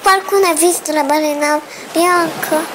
Qualcuno ha visto la balena bianca?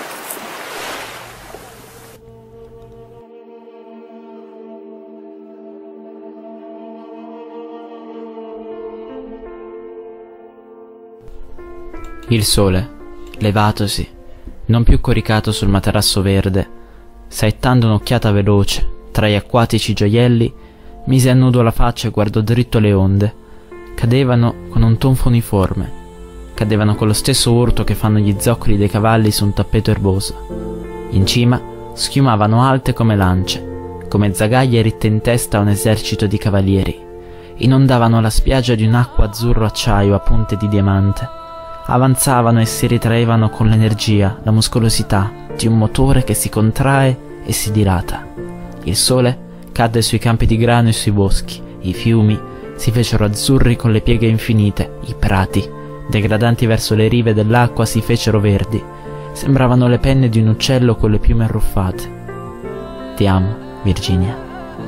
Il sole, levatosi, non più coricato sul materasso verde, saettando un'occhiata veloce tra gli acquatici gioielli, mise a nudo la faccia e guardò dritto le onde. Cadevano con un tonfo uniforme, cadevano con lo stesso urto che fanno gli zoccoli dei cavalli su un tappeto erboso. In cima schiumavano alte come lance, come zagaglie ritte in testa a un esercito di cavalieri. Inondavano la spiaggia di un'acqua azzurro acciaio a punte di diamante. Avanzavano e si ritraevano con l'energia, la muscolosità di un motore che si contrae e si dilata. Il sole cadde sui campi di grano e sui boschi, i fiumi si fecero azzurri con le pieghe infinite, i prati, degradanti verso le rive dell'acqua, si fecero verdi, sembravano le penne di un uccello con le piume arruffate. Ti amo, Virginia.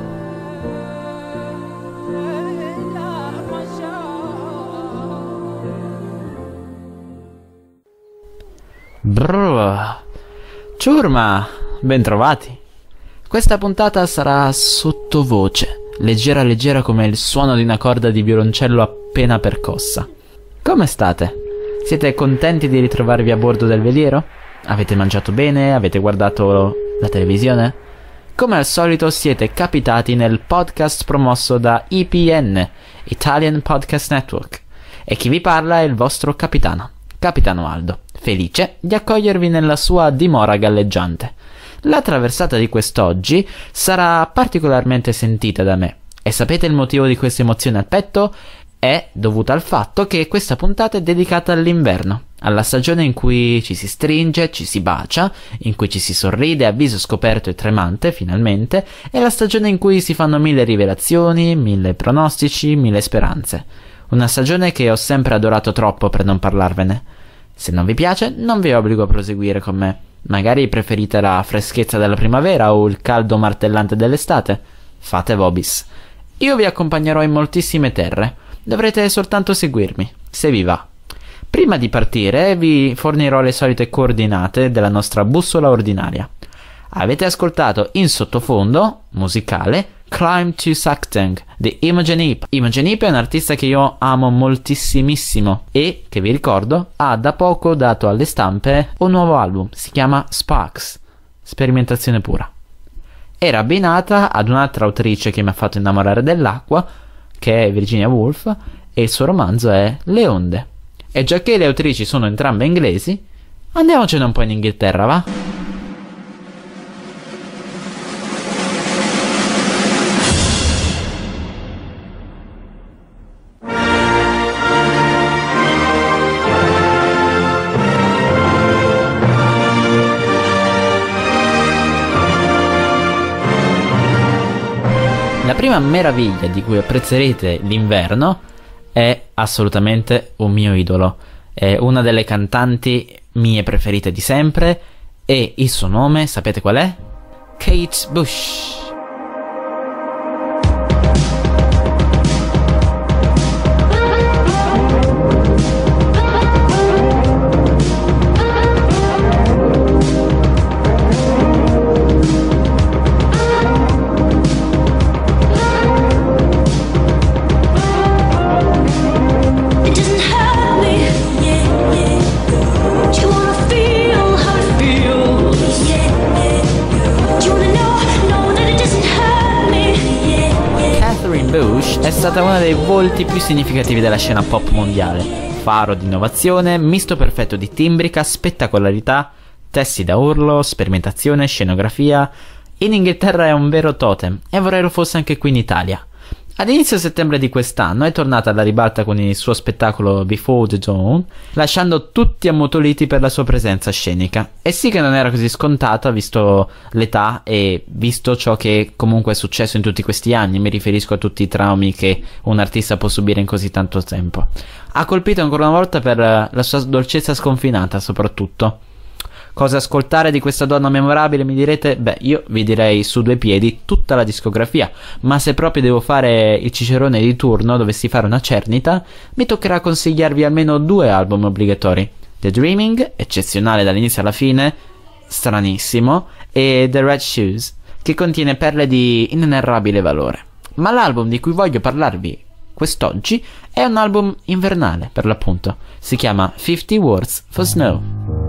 Brrr. Ciurma, bentrovati. Questa puntata sarà sottovoce, leggera leggera come il suono di una corda di violoncello appena percossa. Come state? Siete contenti di ritrovarvi a bordo del veliero? Avete mangiato bene? Avete guardato la televisione? Come al solito siete capitati nel podcast promosso da IPN, Italian Podcast Network, e chi vi parla è il vostro capitano, Capitano Aldo, felice di accogliervi nella sua dimora galleggiante. La traversata di quest'oggi sarà particolarmente sentita da me, e sapete il motivo di questa emozione al petto? È dovuta al fatto che questa puntata è dedicata all'inverno, alla stagione in cui ci si stringe, ci si bacia, in cui ci si sorride a viso scoperto e tremante, finalmente, è la stagione in cui si fanno 1000 rivelazioni, 1000 pronostici, 1000 speranze. Una stagione che ho sempre adorato troppo per non parlarvene. Se non vi piace, non vi obbligo a proseguire con me. Magari preferite la freschezza della primavera o il caldo martellante dell'estate. Fate vobis. Io vi accompagnerò in moltissime terre. Dovrete soltanto seguirmi, se vi va. Prima di partire vi fornirò le solite coordinate della nostra bussola ordinaria. Avete ascoltato in sottofondo, musicale, Climb to Sakteng di Imogen Heap. Imogen Heap è un artista che io amo moltissimissimo e che, vi ricordo, ha da poco dato alle stampe un nuovo album, si chiama Sparks, sperimentazione pura. Era abbinata ad un'altra autrice che mi ha fatto innamorare dell'acqua, che è Virginia Woolf, e il suo romanzo è Le onde. E giacché le autrici sono entrambe inglesi, andiamocene un po' in Inghilterra, va? La prima meraviglia di cui apprezzerete l'inverno è assolutamente un mio idolo. È una delle cantanti mie preferite di sempre e il suo nome, sapete qual è? Kate Bush. Bush è stata uno dei volti più significativi della scena pop mondiale, faro di innovazione, misto perfetto di timbrica, spettacolarità, testi da urlo, sperimentazione, scenografia. In Inghilterra è un vero totem e vorrei lo fosse anche qui in Italia. Ad inizio settembre di quest'anno è tornata alla ribalta con il suo spettacolo Before the Dawn, lasciando tutti ammutoliti per la sua presenza scenica. E sì che non era così scontata, visto l'età e visto ciò che comunque è successo in tutti questi anni. Mi riferisco a tutti i traumi che un artista può subire in così tanto tempo. Ha colpito ancora una volta per la sua dolcezza sconfinata, soprattutto. Cosa ascoltare di questa donna memorabile, mi direte? Beh, io vi direi su due piedi tutta la discografia, ma se proprio devo fare il cicerone di turno, dovessi fare una cernita, mi toccherà consigliarvi almeno 2 album obbligatori. The Dreaming, eccezionale dall'inizio alla fine, stranissimo, e The Red Shoes, che contiene perle di inenarrabile valore. Ma l'album di cui voglio parlarvi quest'oggi è un album invernale, per l'appunto. Si chiama 50 Words for Snow.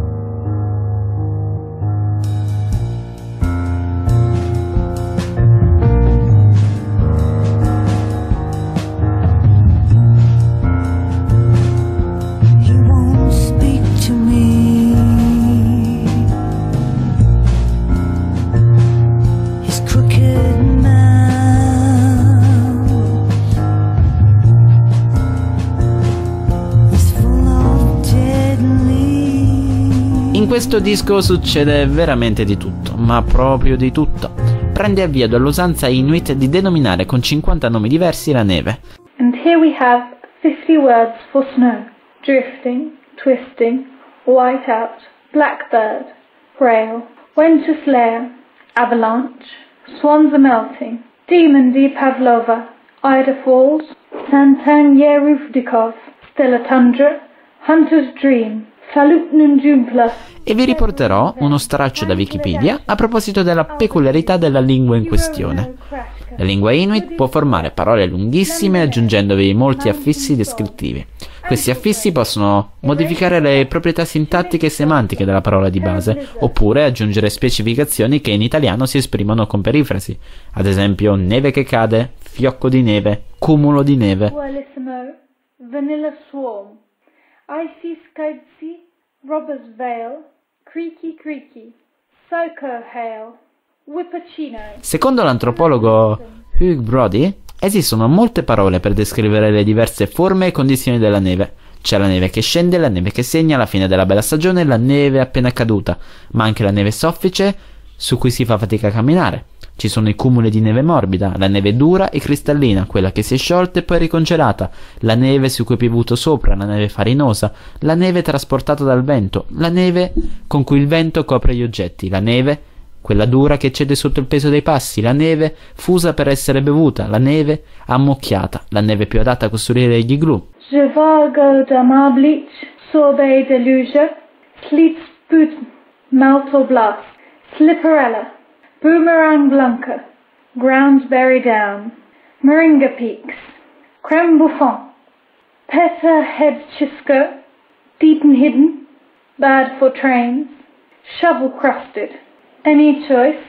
In questo disco succede veramente di tutto, ma proprio di tutto. Prende avvio dall'usanza Inuit di denominare con 50 nomi diversi la neve. And here we have 50 words for snow: drifting, twisting, whiteout, blackbird, rail, winter slayer, avalanche, swans are melting, demon di Pavlova, Ida Falls, Sant'Agnerufdikov, Stella Tundra, Hunter's Dream, Falutnunjumpla. E vi riporterò uno straccio da Wikipedia a proposito della peculiarità della lingua in questione. La lingua Inuit può formare parole lunghissime aggiungendovi molti affissi descrittivi. Questi affissi possono modificare le proprietà sintattiche e semantiche della parola di base, oppure aggiungere specificazioni che in italiano si esprimono con perifrasi. Ad esempio, neve che cade, fiocco di neve, cumulo di neve. Vanilla Swarm, Icy Skidesy, Robber's Veil, Creaky Creaky, Soco Hail, Whippacino. Secondo l'antropologo Hugh Brody, esistono molte parole per descrivere le diverse forme e condizioni della neve. C'è la neve che scende, la neve che segna la fine della bella stagione, la neve appena caduta, ma anche la neve soffice su cui si fa fatica a camminare. Ci sono i cumuli di neve morbida, la neve dura e cristallina, quella che si è sciolta e poi ricongelata, la neve su cui è piovuto sopra, la neve farinosa, la neve trasportata dal vento, la neve con cui il vento copre gli oggetti, la neve, quella dura che cede sotto il peso dei passi, la neve fusa per essere bevuta, la neve ammocchiata, la neve più adatta a costruire gli igloo. Zhivago Damablich, Sorbet Deluge, Sleetsput Malto Blast, Slipperella, Boomerang Blanca, Groundsberry Down, Moringa Peaks, Creme Bouffant, Peta Head Chisco, Deep and Hidden, Bad for Trains, Shovel Crusted, Any Choice,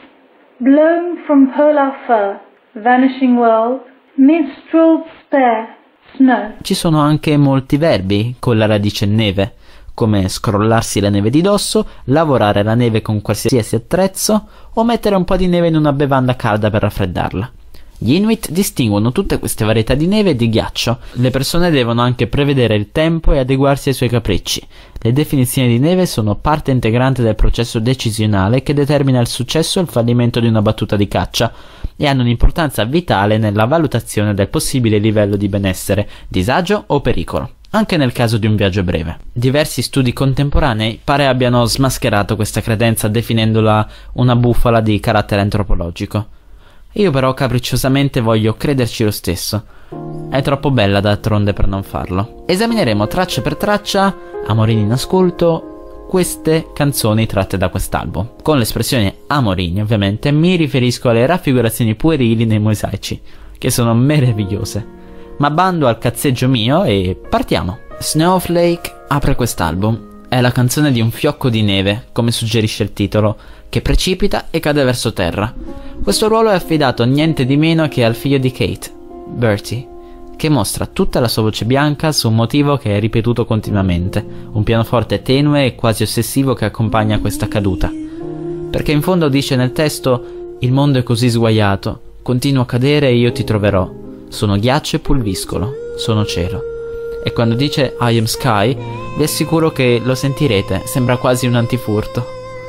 Blown from Polar Fur, Vanishing World, Minstrel's Spare, Snow. Ci sono anche molti verbi con la radice neve, come scrollarsi la neve di dosso, lavorare la neve con qualsiasi attrezzo o mettere un po' di neve in una bevanda calda per raffreddarla. Gli Inuit distinguono tutte queste varietà di neve e di ghiaccio. Le persone devono anche prevedere il tempo e adeguarsi ai suoi capricci. Le definizioni di neve sono parte integrante del processo decisionale che determina il successo e il fallimento di una battuta di caccia e hanno un'importanza vitale nella valutazione del possibile livello di benessere, disagio o pericolo, anche nel caso di un viaggio breve. Diversi studi contemporanei pare abbiano smascherato questa credenza definendola una bufala di carattere antropologico. Io però capricciosamente voglio crederci lo stesso. È troppo bella d'altronde per non farlo. Esamineremo traccia per traccia, amorini in ascolto, queste canzoni tratte da quest'album. Con l'espressione amorini, ovviamente, mi riferisco alle raffigurazioni puerili nei mosaici, che sono meravigliose. Ma bando al cazzeggio mio e partiamo. Snowflake apre quest'album. È la canzone di un fiocco di neve, come suggerisce il titolo, che precipita e cade verso terra. Questo ruolo è affidato niente di meno che al figlio di Kate, Bertie, che mostra tutta la sua voce bianca su un motivo che è ripetuto continuamente, un pianoforte tenue e quasi ossessivo che accompagna questa caduta. Perché in fondo dice nel testo: il mondo è così sguaiato, continua a cadere e io ti troverò. Sono ghiaccio e pulviscolo, sono cielo. E quando dice I am sky, vi assicuro che lo sentirete, sembra quasi un antifurto.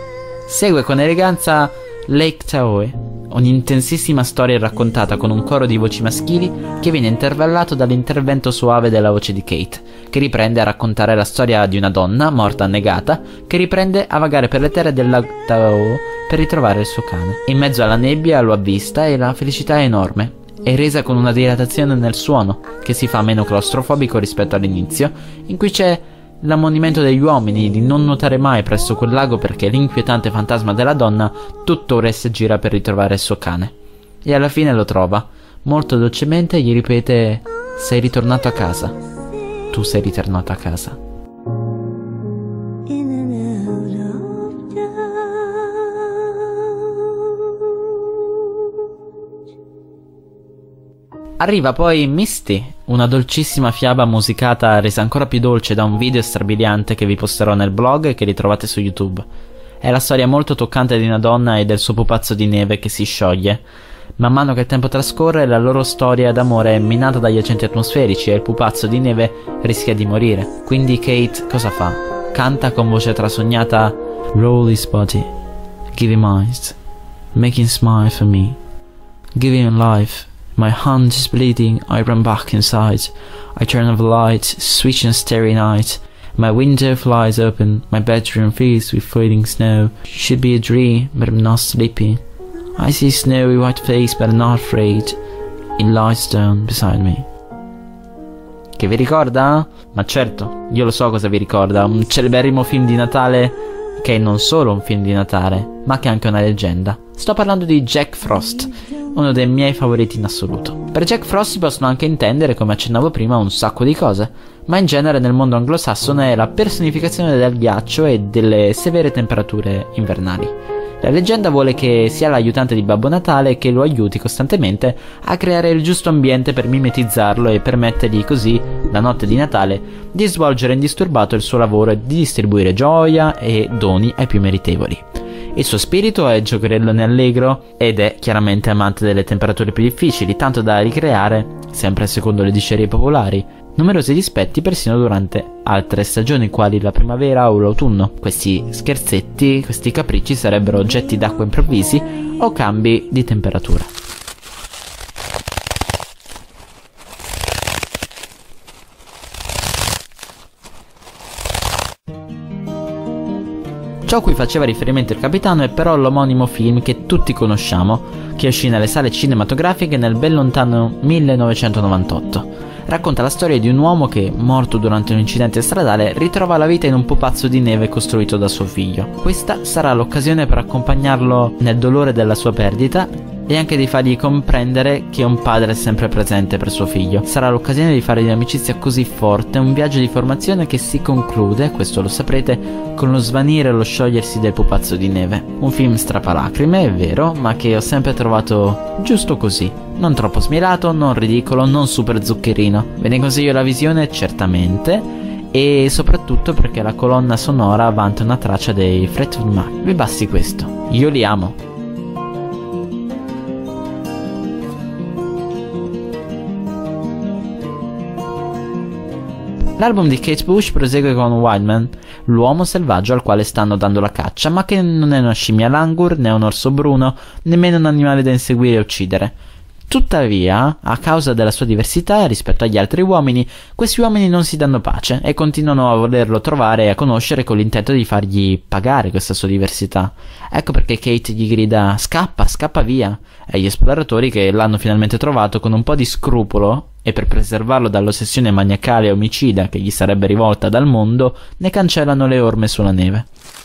Segue con eleganza Lake Tahoe, un'intensissima storia raccontata con un coro di voci maschili che viene intervallato dall'intervento suave della voce di Kate, che riprende a raccontare la storia di una donna morta annegata che riprende a vagare per le terre del Lake Tahoe per ritrovare il suo cane. In mezzo alla nebbia lo avvista e la felicità è enorme. È resa con una dilatazione nel suono, che si fa meno claustrofobico rispetto all'inizio, in cui c'è l'ammonimento degli uomini di non nuotare mai presso quel lago perché l'inquietante fantasma della donna tuttora si aggira per ritrovare il suo cane. E alla fine lo trova. Molto dolcemente gli ripete: sei ritornato a casa. Tu sei ritornato a casa. Arriva poi Misty, una dolcissima fiaba musicata resa ancora più dolce da un video strabiliante che vi posterò nel blog e che ritrovate su YouTube. È la storia molto toccante di una donna e del suo pupazzo di neve che si scioglie. Man mano che il tempo trascorre, la loro storia d'amore è minata dagli agenti atmosferici e il pupazzo di neve rischia di morire. Quindi Kate cosa fa? Canta con voce trasognata: Roll his body, give him eyes, make him smile for me, give him life. My hand is bleeding, I run back inside. I turn off the light, switch on starry night. My window flies open, my bedroom fills with falling snow. Should be a dream, but I'm not sleeping. I see snowy white face, but I'm not afraid. It lies down beside me. Che vi ricorda? Ma certo, io lo so cosa vi ricorda. Un celeberrimo film di Natale che è non solo un film di Natale, ma che è anche una leggenda. Sto parlando di Jack Frost, uno dei miei favoriti in assoluto. Per Jack Frost si possono anche intendere, come accennavo prima, un sacco di cose, ma in genere nel mondo anglosassone è la personificazione del ghiaccio e delle severe temperature invernali. La leggenda vuole che sia l'aiutante di Babbo Natale che lo aiuti costantemente a creare il giusto ambiente per mimetizzarlo e permettergli così, la notte di Natale, di svolgere indisturbato il suo lavoro e di distribuire gioia e doni ai più meritevoli. Il suo spirito è giocherellone allegro ed è chiaramente amante delle temperature più difficili, tanto da ricreare, sempre secondo le dicerie popolari, numerosi dispetti persino durante altre stagioni quali la primavera o l'autunno. Questi scherzetti, questi capricci sarebbero oggetti d'acqua improvvisi o cambi di temperatura. Ciò a cui faceva riferimento il capitano è però l'omonimo film che tutti conosciamo, che uscì nelle sale cinematografiche nel ben lontano 1998. Racconta la storia di un uomo che, morto durante un incidente stradale, ritrova la vita in un pupazzo di neve costruito da suo figlio. Questa sarà l'occasione per accompagnarlo nel dolore della sua perdita e anche di fargli comprendere che un padre è sempre presente per suo figlio. Sarà l'occasione di fare di un'amicizia così forte un viaggio di formazione che si conclude, questo lo saprete, con lo svanire e lo sciogliersi del pupazzo di neve. Un film strapalacrime, è vero, ma che ho sempre trovato giusto così. Non troppo smirato, non ridicolo, non super zuccherino. Ve ne consiglio la visione certamente, e soprattutto perché la colonna sonora vanta una traccia dei Fleetwood Mac. Vi basti questo. Io li amo. L'album di Kate Bush prosegue con Wildman, l'uomo selvaggio al quale stanno dando la caccia, ma che non è una scimmia langur, né un orso bruno, nemmeno un animale da inseguire e uccidere. Tuttavia, a causa della sua diversità rispetto agli altri uomini, questi uomini non si danno pace e continuano a volerlo trovare e a conoscere con l'intento di fargli pagare questa sua diversità. Ecco perché Kate gli grida: scappa, scappa via, e gli esploratori che l'hanno finalmente trovato con un po' di scrupolo e per preservarlo dall'ossessione maniacale e omicida che gli sarebbe rivolta dal mondo, ne cancellano le orme sulla neve.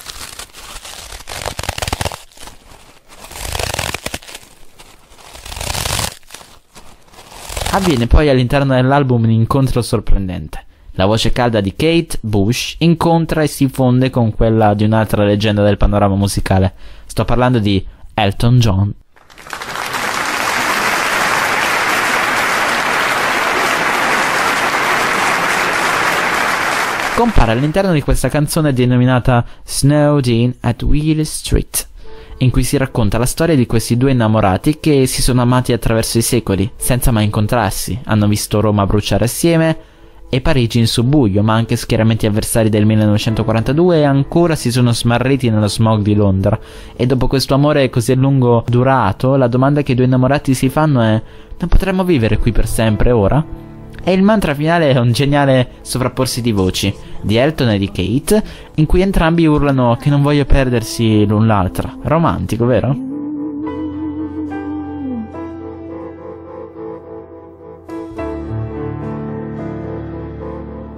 Avviene poi all'interno dell'album un incontro sorprendente. La voce calda di Kate Bush incontra e si fonde con quella di un'altra leggenda del panorama musicale. Sto parlando di Elton John. Compare all'interno di questa canzone denominata Snowed In at Wheeler Street, in cui si racconta la storia di questi due innamorati che si sono amati attraverso i secoli, senza mai incontrarsi. Hanno visto Roma bruciare assieme e Parigi in subbuglio, ma anche schieramenti avversari del 1942 e ancora si sono smarriti nello smog di Londra. E dopo questo amore così a lungo durato, la domanda che i due innamorati si fanno è: non potremmo vivere qui per sempre ora? E il mantra finale è un geniale sovrapporsi di voci di Elton e di Kate, in cui entrambi urlano che non voglio perdersi l'un l'altra. Romantico, vero?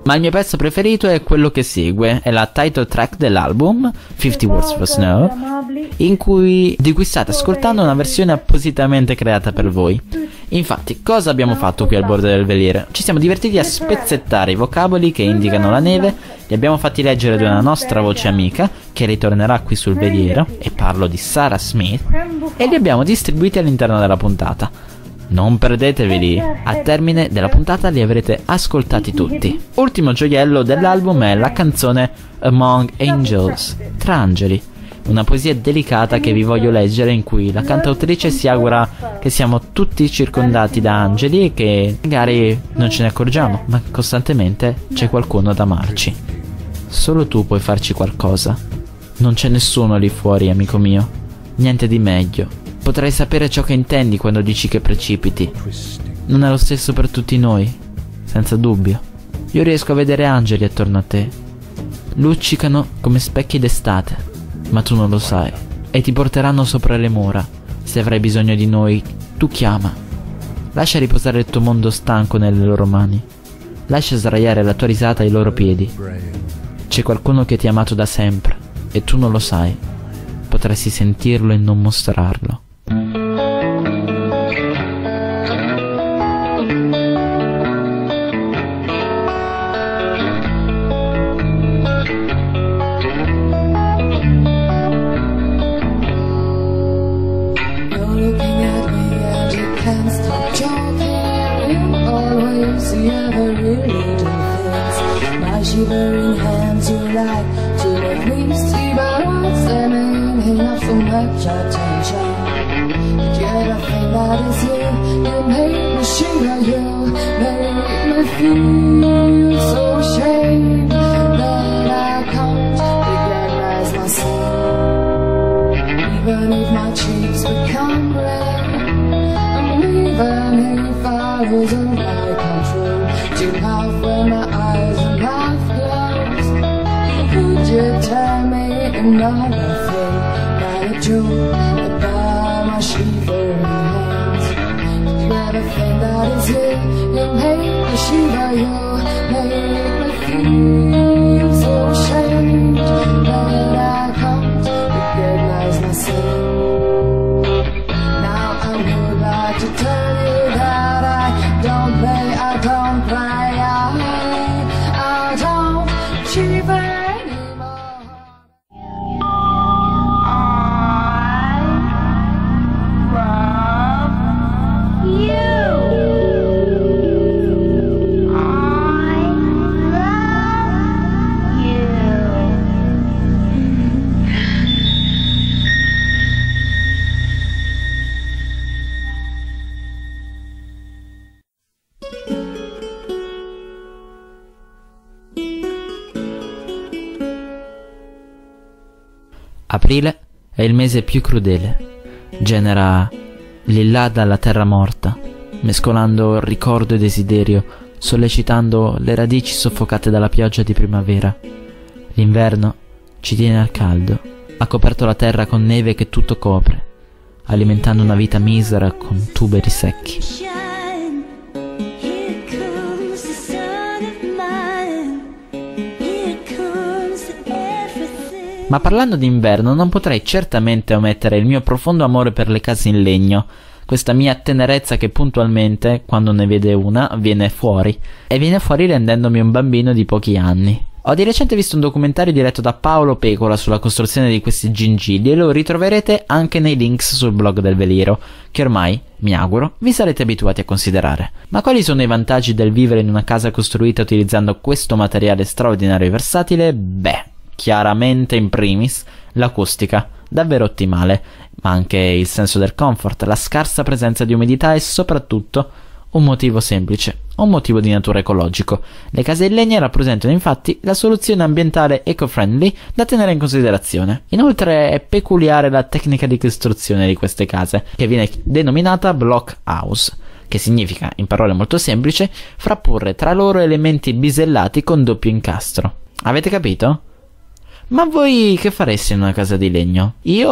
Ma il mio pezzo preferito è quello che segue, è la title track dell'album, 50 Words for Snow, di cui state ascoltando una versione appositamente creata per voi. Infatti, cosa abbiamo fatto qui al bordo del veliero? Ci siamo divertiti a spezzettare i vocaboli che indicano la neve, li abbiamo fatti leggere da una nostra voce amica, che ritornerà qui sul veliero, e parlo di Sarah Smith, e li abbiamo distribuiti all'interno della puntata. Non perdeteveli, al termine della puntata li avrete ascoltati tutti. Ultimo gioiello dell'album è la canzone Among Angels, tra angeli, una poesia delicata che vi voglio leggere, in cui la cantautrice si augura che siamo tutti circondati da angeli e che magari non ce ne accorgiamo, ma costantemente c'è qualcuno ad amarci. Solo tu puoi farci qualcosa. Non c'è nessuno lì fuori, amico mio. Niente di meglio. Potrei sapere ciò che intendi quando dici che precipiti. Non è lo stesso per tutti noi, senza dubbio. Io riesco a vedere angeli attorno a te. Luccicano come specchi d'estate, ma tu non lo sai. E ti porteranno sopra le mura. Se avrai bisogno di noi, tu chiama. Lascia riposare il tuo mondo stanco nelle loro mani. Lascia sdraiare la tua risata ai loro piedi. C'è qualcuno che ti ha amato da sempre, e tu non lo sai. Potresti sentirlo e non mostrarlo. Shivering hands, you like to make me see my words and ain't up so much attention. You're the thing that is you make me shiver, you make me feel so ashamed that I can't recognize myself. Even if my cheeks become red, and even if I lose all my control, to laugh when my eyes are half closed. Would you tell me another thing, not a joke about my shivering hands? You're the thing that is here, you make me shiver, you make me feel so ashamed that I can't recognize myself. Now I would like to tell you that I don't play, I don't cry, I don't shiver anymore. Aprile è il mese più crudele. Genera lillà dalla terra morta, mescolando ricordo e desiderio, sollecitando le radici soffocate dalla pioggia di primavera. L'inverno ci tiene al caldo, ha coperto la terra con neve che tutto copre, alimentando una vita misera con tuberi secchi. Ma parlando di inverno non potrei certamente omettere il mio profondo amore per le case in legno, questa mia tenerezza che puntualmente, quando ne vede una, viene fuori, e viene fuori rendendomi un bambino di pochi anni. Ho di recente visto un documentario diretto da Paolo Pecola sulla costruzione di questi gingilli e lo ritroverete anche nei links sul blog del Veliero, che ormai, mi auguro, vi sarete abituati a considerare. Ma quali sono i vantaggi del vivere in una casa costruita utilizzando questo materiale straordinario e versatile? Beh, chiaramente in primis l'acustica, davvero ottimale, ma anche il senso del comfort, la scarsa presenza di umidità e soprattutto un motivo semplice, un motivo di natura ecologico. Le case in legno rappresentano infatti la soluzione ambientale eco-friendly da tenere in considerazione. Inoltre è peculiare la tecnica di costruzione di queste case, che viene denominata block house, che significa, in parole molto semplici, frapporre tra loro elementi bisellati con doppio incastro. Avete capito? Ma voi che fareste in una casa di legno? Io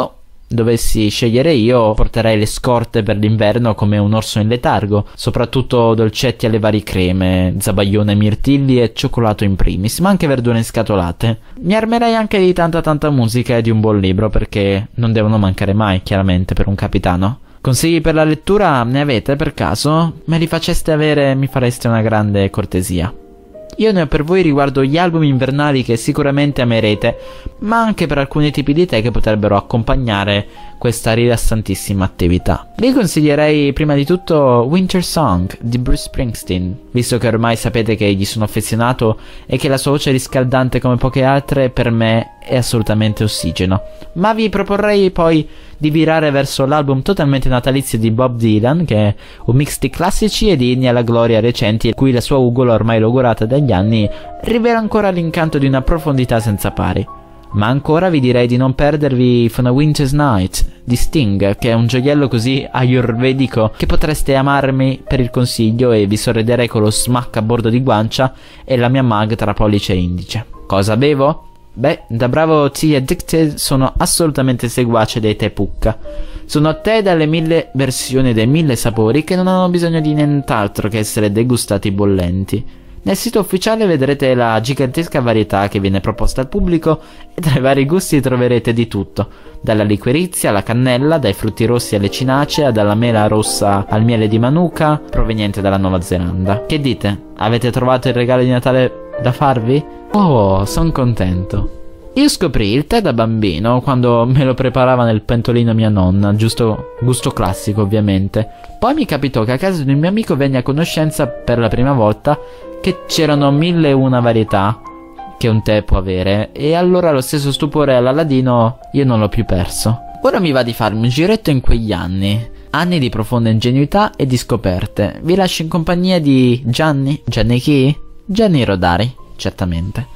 dovessi scegliere io, porterei le scorte per l'inverno come un orso in letargo, soprattutto dolcetti alle varie creme, zabaione, mirtilli e cioccolato in primis, ma anche verdure scatolate. Mi armerei anche di tanta musica e di un buon libro, perché non devono mancare mai, chiaramente, per un capitano. Consigli per la lettura ne avete per caso? Me li faceste avere, mi fareste una grande cortesia. Io ne ho per voi riguardo gli album invernali che sicuramente amerete, ma anche per alcuni tipi di tè che potrebbero accompagnare questa rilassantissima attività. Vi consiglierei prima di tutto Winter Song di Bruce Springsteen, visto che ormai sapete che gli sono affezionato e che la sua voce riscaldante come poche altre per me è assolutamente ossigeno. Ma vi proporrei poi di virare verso l'album totalmente natalizio di Bob Dylan, che è un mix di classici e di inni alla gloria recenti, in cui la sua ugola ormai logorata dagli anni rivela ancora l'incanto di una profondità senza pari. Ma ancora vi direi di non perdervi From a Winter's Night di Sting, che è un gioiello così ayurvedico che potreste amarmi per il consiglio, e vi sorriderei con lo smack a bordo di guancia e la mia mag tra pollice e indice. Cosa bevo? Beh, da bravo Tea Addicted sono assolutamente seguace dei tè Pucca. Sono tè dalle 1000 versioni e dei 1000 sapori che non hanno bisogno di nient'altro che essere degustati bollenti. Nel sito ufficiale vedrete la gigantesca varietà che viene proposta al pubblico, e tra i vari gusti troverete di tutto, dalla liquirizia alla cannella, dai frutti rossi alle cinacee, dalla mela rossa al miele di Manuka proveniente dalla Nuova Zelanda. Che dite? Avete trovato il regalo di Natale da farvi? Oh, son contento. Io scoprì il tè da bambino quando me lo preparava nel pentolino mia nonna, giusto gusto classico ovviamente. Poi mi capitò che a casa di un mio amico venni a conoscenza per la prima volta che c'erano 1001 varietà che un tè può avere, e allora lo stesso stupore all'Aladino io non l'ho più perso. Ora mi va di farmi un giretto in quegli anni di profonda ingenuità e di scoperte. Vi lascio in compagnia di Gianni chi? Gianni Rodari, certamente.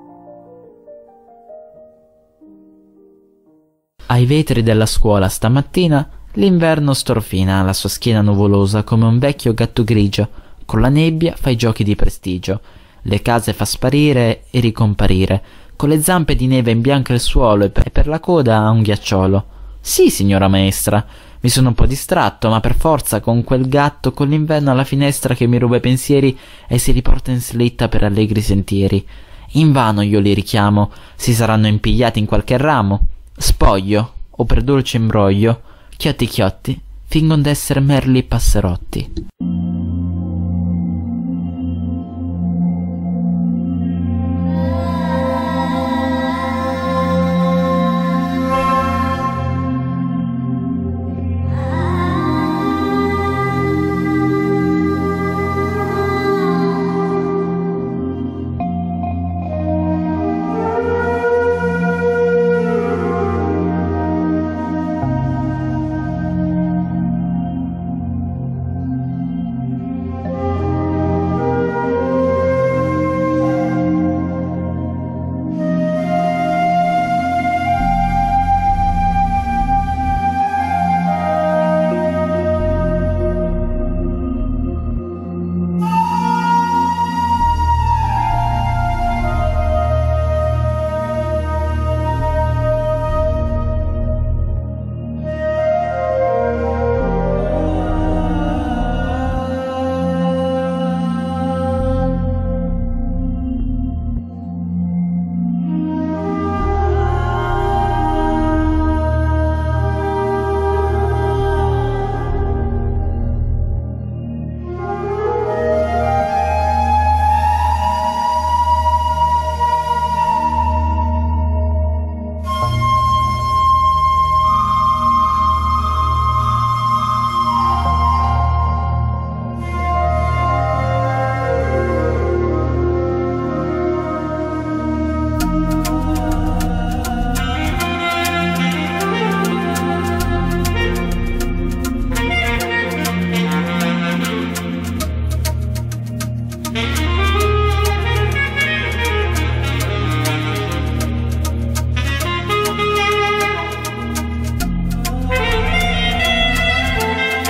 Ai vetri della scuola stamattina l'inverno storfina la sua schiena nuvolosa come un vecchio gatto grigio, con la nebbia fa i giochi di prestigio, le case fa sparire e ricomparire, con le zampe di neve imbianca il suolo e per la coda ha un ghiacciolo. Sì, signora maestra, mi sono un po' distratto, ma per forza con quel gatto, con l'inverno alla finestra che mi ruba i pensieri e si riporta in slitta per allegri sentieri. Invano io li richiamo, si saranno impigliati in qualche ramo. Spoglio, o per dolce imbroglio, chiotti chiotti, fingon d'essere merli passerotti.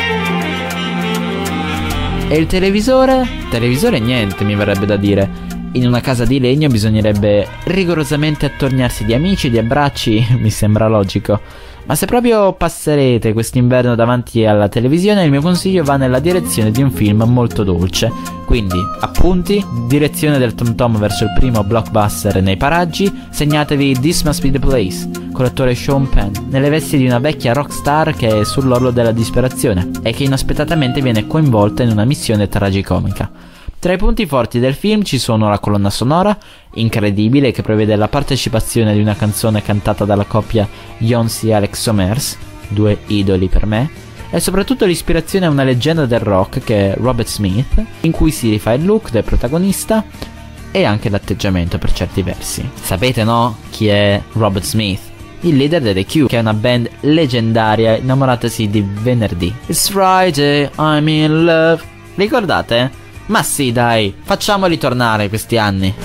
E il televisore? Televisore niente, mi verrebbe da dire. In una casa di legno bisognerebbe rigorosamente attorniarsi di amici e di abbracci, mi sembra logico. Ma se proprio passerete quest'inverno davanti alla televisione, il mio consiglio va nella direzione di un film molto dolce. Quindi, appunti, direzione del Tom Tom verso il primo blockbuster nei paraggi, segnatevi This Must Be The Place, con l'attore Sean Penn, nelle vesti di una vecchia rockstar che è sull'orlo della disperazione e che inaspettatamente viene coinvolta in una missione tragicomica. Tra i punti forti del film ci sono la colonna sonora, incredibile, che prevede la partecipazione di una canzone cantata dalla coppia Beyoncé e Alex Somers, due idoli per me, e soprattutto l'ispirazione a una leggenda del rock che è Robert Smith, in cui si rifà il look del protagonista e anche l'atteggiamento per certi versi. Sapete, no? Chi è Robert Smith? Il leader dei The Cure, che è una band leggendaria innamoratasi di venerdì. It's Friday, I'm in love. Ricordate? Ma sì, dai, facciamoli tornare questi anni.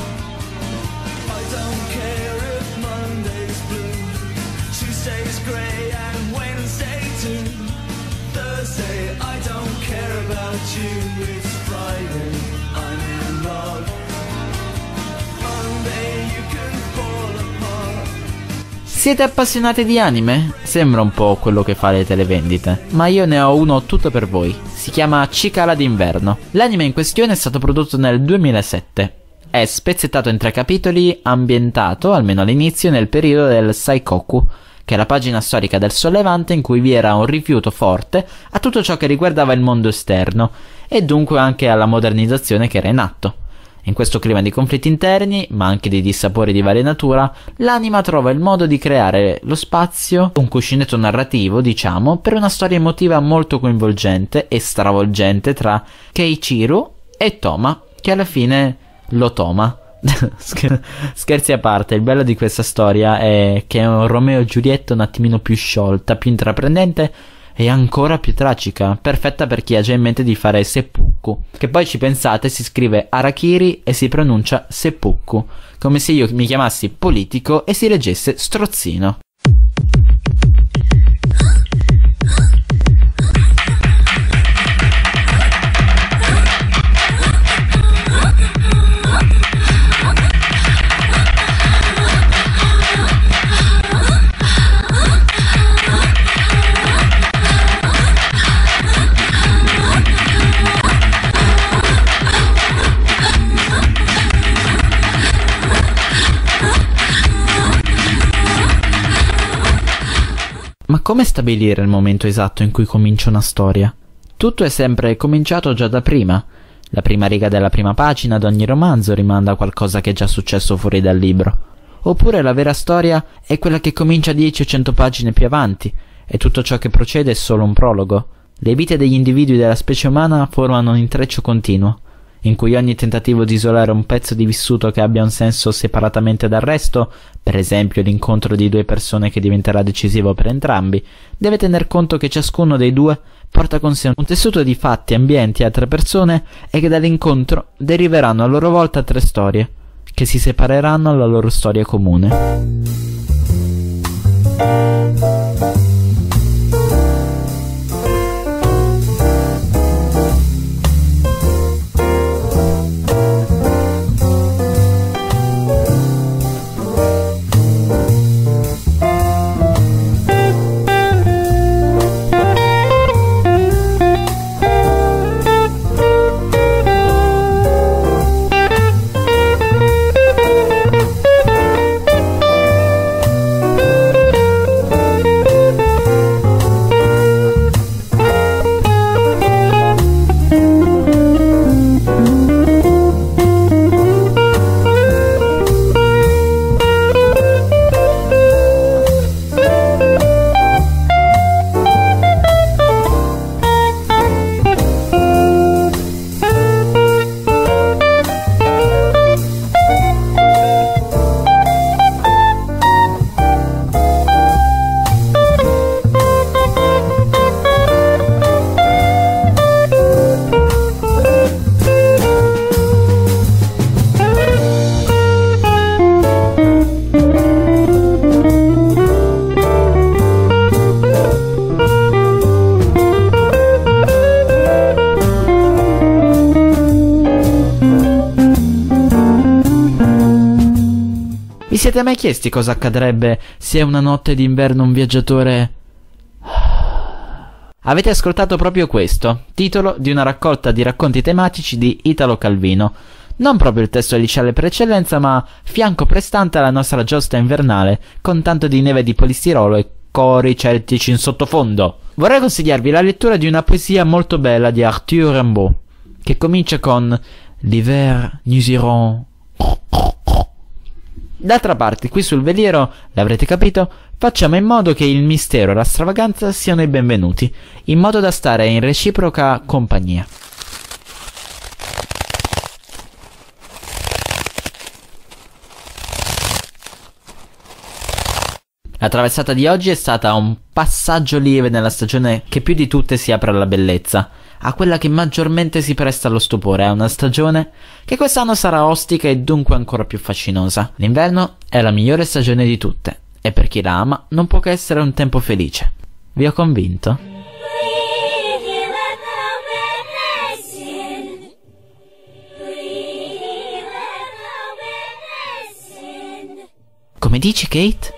Siete appassionati di anime? Sembra un po' quello che fa le televendite, ma io ne ho uno tutto per voi. Si chiama Cicala d'inverno. L'anime in questione è stato prodotto nel 2007. È spezzettato in 3 capitoli, ambientato, almeno all'inizio, nel periodo del Saikoku, che è la pagina storica del Sollevante in cui vi era un rifiuto forte a tutto ciò che riguardava il mondo esterno, e dunque anche alla modernizzazione che era in atto. In questo clima di conflitti interni, ma anche di dissapori di varia natura, l'anima trova il modo di creare lo spazio, un cuscinetto narrativo, diciamo, per una storia emotiva molto coinvolgente e stravolgente tra Keiichiro e Toma, che alla fine lo toma. Scherzi a parte, il bello di questa storia è che è un Romeo e Giulietta un attimino più sciolta, più intraprendente e ancora più tragica, perfetta per chi ha già in mente di fare seppuku, che poi ci pensate si scrive Harakiri e si pronuncia seppuku, come se io mi chiamassi politico e si leggesse strozzino. Ma come stabilire il momento esatto in cui comincia una storia? Tutto è sempre cominciato già da prima. La prima riga della prima pagina di ogni romanzo rimanda a qualcosa che è già successo fuori dal libro. Oppure la vera storia è quella che comincia 10 o 100 pagine più avanti, e tutto ciò che procede è solo un prologo. Le vite degli individui della specie umana formano un intreccio continuo, in cui ogni tentativo di isolare un pezzo di vissuto che abbia un senso separatamente dal resto, per esempio l'incontro di 2 persone che diventerà decisivo per entrambi, deve tener conto che ciascuno dei 2 porta con sé un tessuto di fatti, ambienti e altre persone, e che dall'incontro deriveranno a loro volta 3 storie, che si separeranno alla loro storia comune. siete mai chiesti cosa accadrebbe se una notte d'inverno un viaggiatore... Avete ascoltato proprio questo, titolo di una raccolta di racconti tematici di Italo Calvino. Non proprio il testo liceale per eccellenza, ma fianco prestante alla nostra giostra invernale, con tanto di neve di polistirolo e cori celtici in sottofondo. Vorrei consigliarvi la lettura di una poesia molto bella di Arthur Rimbaud, che comincia con «L'hiver nous irons». D'altra parte, qui sul veliero, l'avrete capito, facciamo in modo che il mistero e la stravaganza siano i benvenuti, in modo da stare in reciproca compagnia. La traversata di oggi è stata un passaggio lieve nella stagione che più di tutte si apre alla bellezza, a quella che maggiormente si presta allo stupore, a una stagione che quest'anno sarà ostica e dunque ancora più fascinosa. L'inverno è la migliore stagione di tutte, e per chi la ama non può che essere un tempo felice. Vi ho convinto? Come dici, Kate?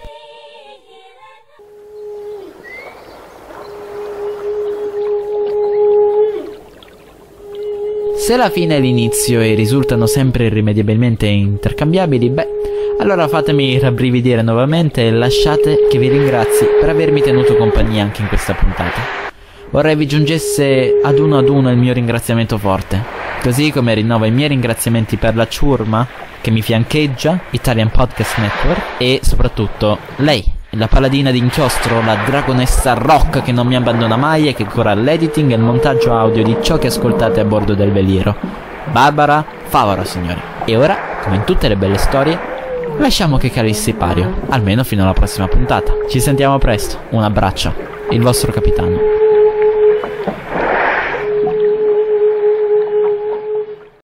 Se la fine e l'inizio risultano sempre irrimediabilmente intercambiabili, beh, allora fatemi rabbrividire nuovamente e lasciate che vi ringrazi per avermi tenuto compagnia anche in questa puntata. Vorrei vi giungesse ad uno il mio ringraziamento forte, così come rinnovo i miei ringraziamenti per la ciurma che mi fiancheggia, Italian Podcast Network, e soprattutto lei, la paladina d'inchiostro, la dragonessa rock che non mi abbandona mai e che cura l'editing e il montaggio audio di ciò che ascoltate a bordo del veliero, Barbara Favaro, signori. E ora, come in tutte le belle storie, lasciamo che cali il sipario, almeno fino alla prossima puntata. Ci sentiamo presto, un abbraccio, il vostro capitano.